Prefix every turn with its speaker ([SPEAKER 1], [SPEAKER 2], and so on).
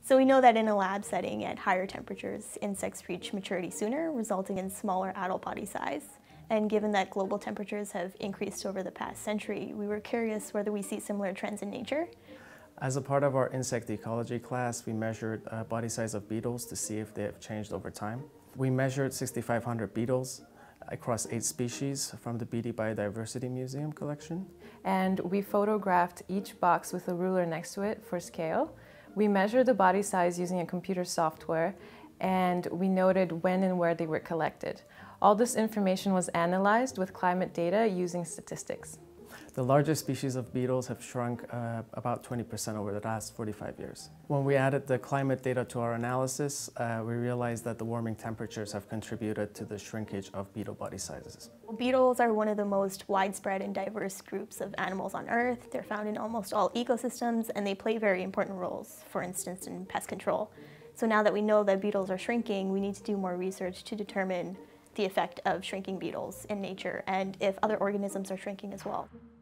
[SPEAKER 1] So we know that in a lab setting at higher temperatures, insects reach maturity sooner, resulting in smaller adult body size. And given that global temperatures have increased over the past century, we were curious whether we see similar trends in nature.
[SPEAKER 2] As a part of our insect ecology class, we measured body size of beetles to see if they have changed over time. We measured 6,500 beetles across 8 species from the Beatty Biodiversity Museum collection.
[SPEAKER 3] And we photographed each box with a ruler next to it for scale. We measured the body size using a computer software, and we noted when and where they were collected. All this information was analyzed with climate data using statistics.
[SPEAKER 2] The largest species of beetles have shrunk about 20% over the last 45 years. When we added the climate data to our analysis, we realized that the warming temperatures have contributed to the shrinkage of beetle body sizes.
[SPEAKER 1] Beetles are one of the most widespread and diverse groups of animals on Earth. They're found in almost all ecosystems, and they play very important roles, for instance, in pest control. So now that we know that beetles are shrinking, we need to do more research to determine the effect of shrinking beetles in nature and if other organisms are shrinking as well.